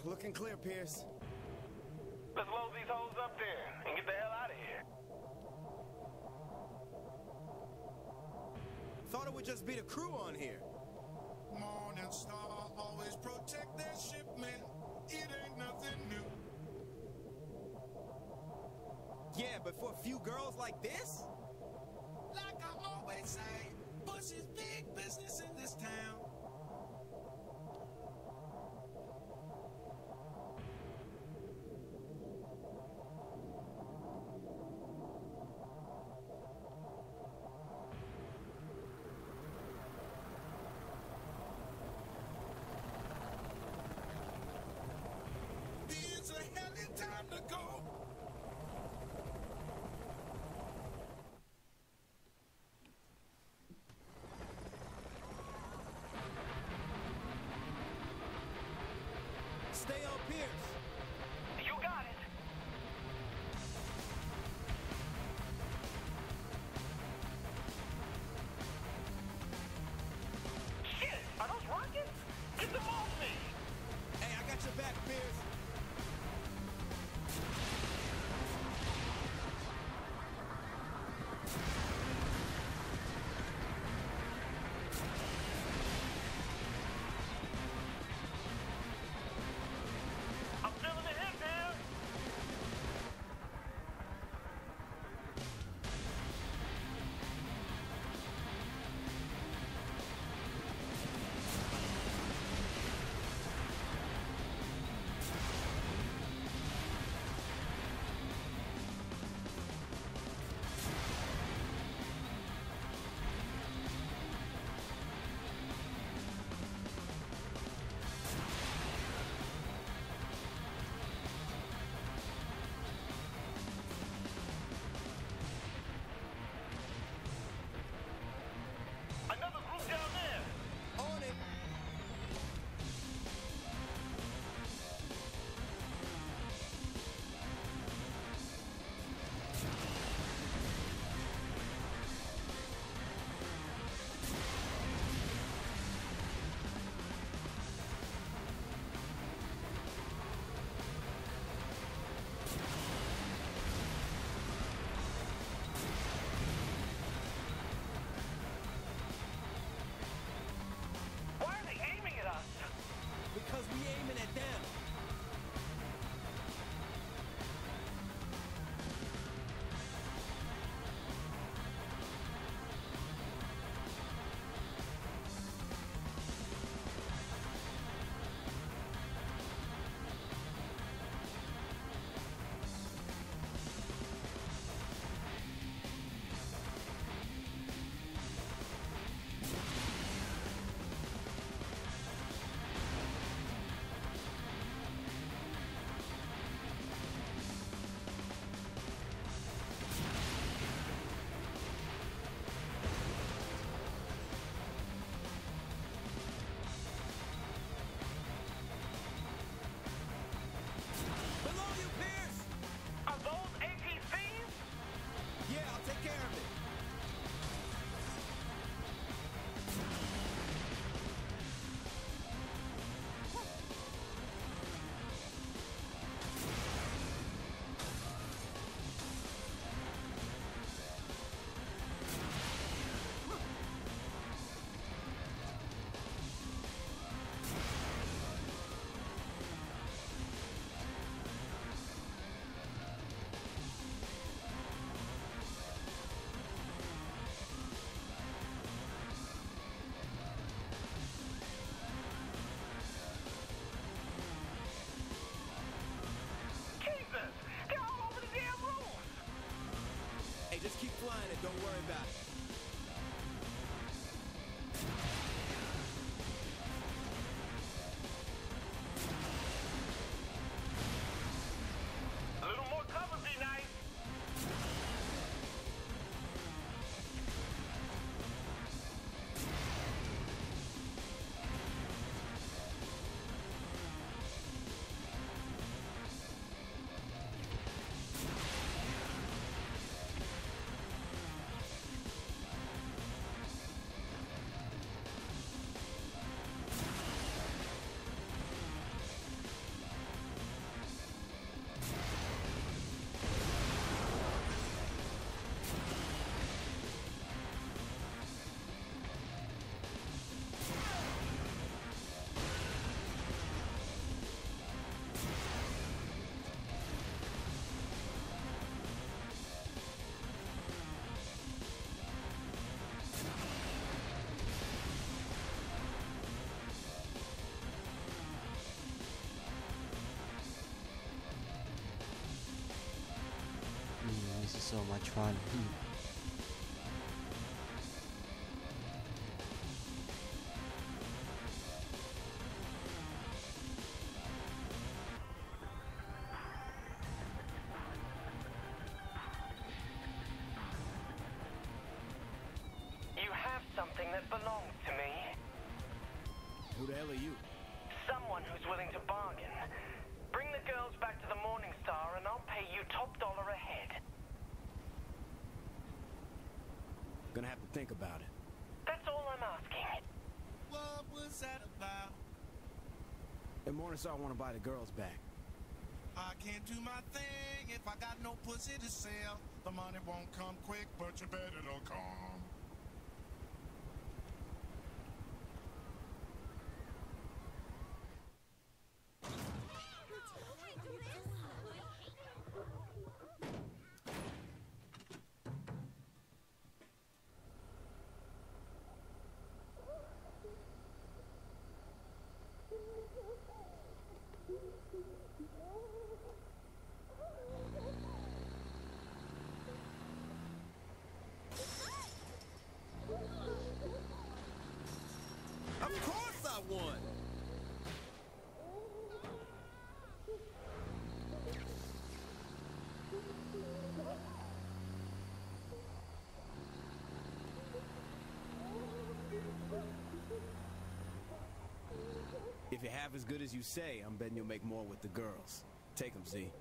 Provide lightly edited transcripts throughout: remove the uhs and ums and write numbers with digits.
Looking clear, Pierce. Let's load these hoes up there and get the hell out of here. Thought it would just be the crew on here. Morning Star always protect their shipment. It ain't nothing new. Yeah, but for a few girls like this? Like I always say, Bush is big business in this town. It's a hell of a time to go. Stay on Pierce. You got it. Shit, are those rockets? Get them off me. Hey, I got your back, Pierce. I'm feeling the hit, man. Another group down there. On it. Why are they aiming at us? Because we aiming at them. Below you, Pierce. Are those APCs? Yeah, I'll take care of it. Jesus, they're all over the damn roof. Hey, just keep flying and don't worry about it. A little more cover be nice. So much fun. You have something that belongs to me. Who the hell are you? Someone who's willing to bargain. Bring the girls back to the Morning Star and I'll pay you top dollar a head. Gonna have to think about it. That's all I'm asking. What was that about? And Morningstar wanna buy the girls back. I can't do my thing if I got no pussy to sell. The money won't come quick, but you bet it'll come. Of course I won! If you're half as good as you say, I'm betting you'll make more with the girls. Take them, Z.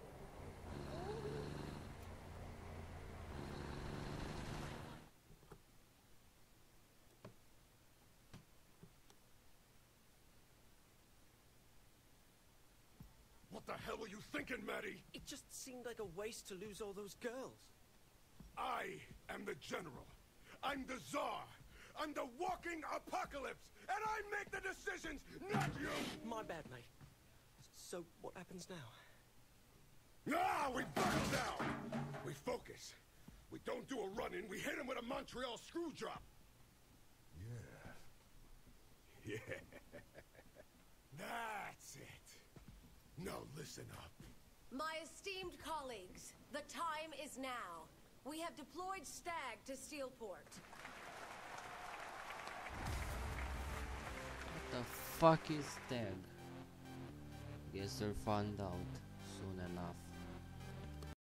What the hell were you thinking, Maddie? It just seemed like a waste to lose all those girls. I am the general. I'm the czar. I'm the walking apocalypse. And I make the decisions, not you! My bad, mate. So, what happens now? Ah, we buckle down! We focus. We don't do a run-in, we hit him with a Montreal screw drop. Yeah. Yeah. That's it. Now listen up. My esteemed colleagues, the time is now. We have deployed Stag to Steelport. What the fuck is Stag? Guess they'll find out soon enough.